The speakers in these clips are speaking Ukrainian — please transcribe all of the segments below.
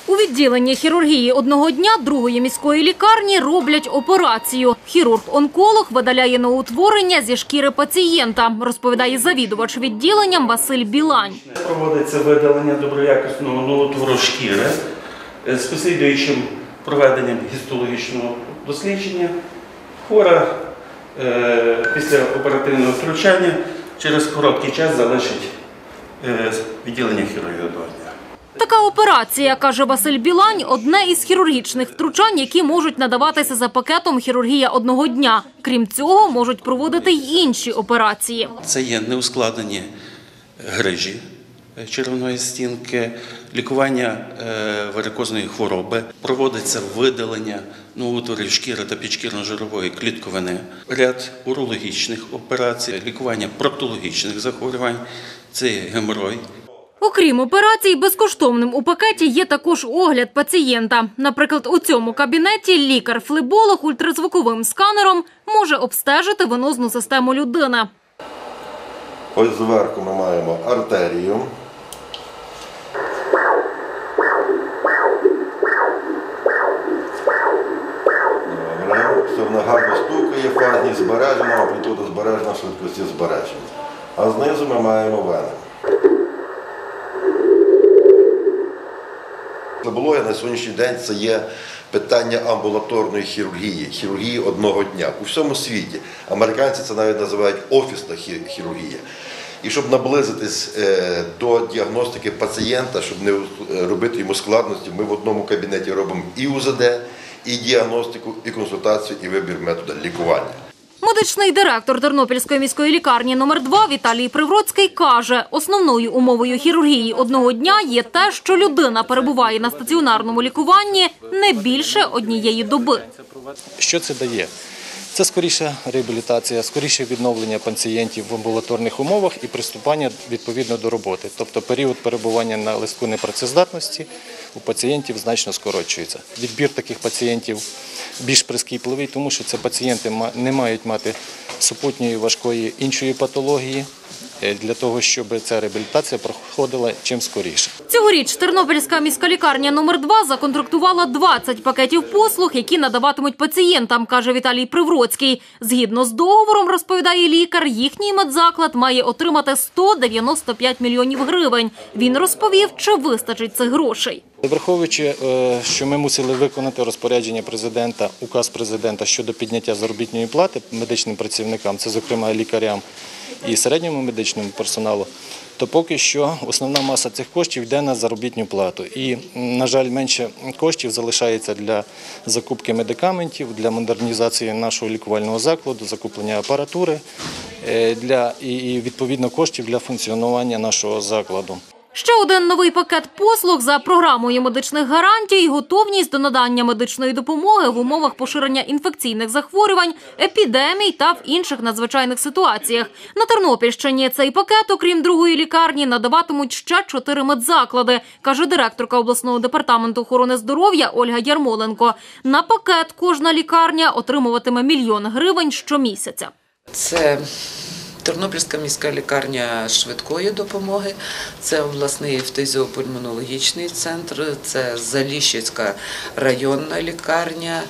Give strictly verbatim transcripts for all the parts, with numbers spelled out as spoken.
У відділенні хірургії одного дня другої міської лікарні роблять операцію. Хірург-онколог видаляє новоутворення зі шкіри пацієнта, розповідає завідувач відділенням Василь Білань. Проводиться видалення доброякісного новоутвору шкіри з послідуючим проведенням гістологічного дослідження. Хвора е, після оперативного втручання через короткий час залишить е, відділення хірургії одного дня. Така операція, каже Василь Білань, одне із хірургічних втручань, які можуть надаватися за пакетом «Хірургія одного дня». Крім цього, можуть проводити й інші операції. Це є неускладнені грижі черевної стінки, лікування варикозної хвороби, проводиться видалення новоутворів шкіри та підшкірно-жирової клітковини, ряд урологічних операцій, лікування проктологічних захворювань, це геморой. Окрім операцій, безкоштовним у пакеті є також огляд пацієнта. Наприклад, у цьому кабінеті лікар-флеболог ультразвуковим сканером може обстежити венозну систему людини. Ось зверху ми маємо артерію. Добре. Все гарно стукає, фазність збережена, амплітуда збережена, швидкості збережені. А знизу ми маємо вени. Флебологія на сьогоднішній день – це є питання амбулаторної хірургії, хірургії одного дня. У всьому світі. Американці це навіть називають офісна хірургія. І щоб наблизитись до діагностики пацієнта, щоб не робити йому складності, ми в одному кабінеті робимо і У З Д, і діагностику, і консультацію, і вибір методу лікування. Медичний директор Тернопільської міської лікарні номер два Віталій Привроцький каже, основною умовою хірургії одного дня є те, що людина перебуває на стаціонарному лікуванні не більше однієї доби. Що це дає? Це скоріше реабілітація, скоріше відновлення пацієнтів в амбулаторних умовах і приступання відповідно до роботи. Тобто період перебування на листку непрацездатності у пацієнтів значно скорочується. Відбір таких пацієнтів більш прискіпливий, тому що це пацієнти не мають мати супутньої важкої іншої патології, для того, щоб ця реабілітація проходила чим скоріше. Цьогоріч Тернопільська міська лікарня номер два законтрактувала двадцять пакетів послуг, які надаватимуть пацієнтам, каже Віталій Привроцький. Згідно з договором, розповідає лікар, їхній медзаклад має отримати сто дев'яносто п'ять мільйонів гривень. Він розповів, чи вистачить цих грошей. Враховуючи, що ми мусили виконати розпорядження президента, указ президента щодо підняття заробітної плати медичним працівникам, це зокрема лікарям і середньому медичному персоналу, то поки що основна маса цих коштів йде на заробітну плату. І, на жаль, менше коштів залишається для закупки медикаментів, для модернізації нашого лікувального закладу, закуплення апаратури для, і, відповідно, коштів для функціонування нашого закладу. Ще один новий пакет послуг за програмою медичних гарантій – готовність до надання медичної допомоги в умовах поширення інфекційних захворювань, епідемій та в інших надзвичайних ситуаціях. На Тернопільщині цей пакет, окрім другої лікарні, надаватимуть ще чотири медзаклади, каже директорка обласного департаменту охорони здоров'я Ольга Ярмоленко. На пакет кожна лікарня отримуватиме мільйон гривень щомісяця. Це Тернопільська міська лікарня швидкої допомоги, це обласний фтизіопульмонологічний центр, це Заліщицька районна лікарня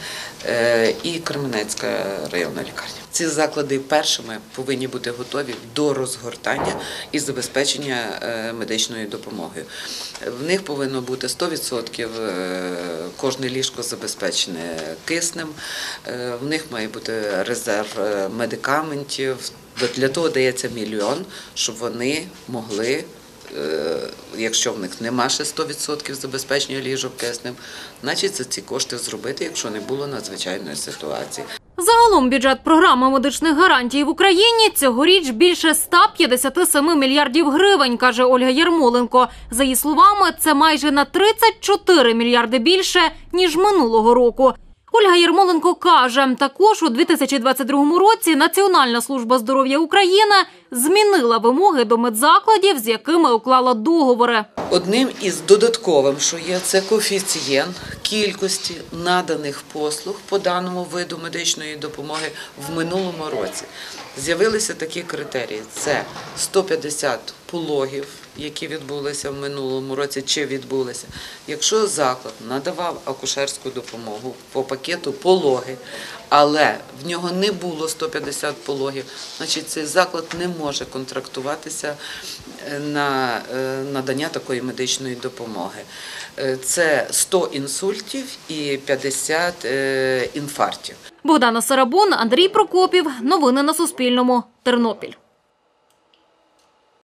і Кременецька районна лікарня. Ці заклади першими повинні бути готові до розгортання і забезпечення медичною допомогою. В них повинно бути сто відсотків кожне ліжко забезпечене киснем, в них має бути резерв медикаментів. Для того дається мільйон, щоб вони могли, якщо в них нема ще сто відсотків забезпечення ліжок киснем, значить за ці кошти зробити, якщо не було надзвичайної ситуації. Загалом бюджет програми медичних гарантій в Україні цьогоріч більше ста п'ятдесяти семи мільярдів гривень, каже Ольга Ярмоленко. За її словами, це майже на тридцять чотири мільярди більше, ніж минулого року. Ольга Ярмоленко каже, також у дві тисячі двадцять другому році Національна служба здоров'я України змінила вимоги до медзакладів, з якими уклала договори. Одним із додатковим, що є, це коефіцієнт кількості наданих послуг по даному виду медичної допомоги в минулому році. З'явилися такі критерії – це сто п'ятдесят пологів які відбулися в минулому році чи відбулися. Якщо заклад надавав акушерську допомогу по пакету пологи, але в нього не було сто п'ятдесят пологів, значить цей заклад не може контрактуватися на надання такої медичної допомоги. Це сто інсультів і п'ятдесят інфарктів. Богдана Сарабун, Андрій Прокопів. Новини на Суспільному. Тернопіль.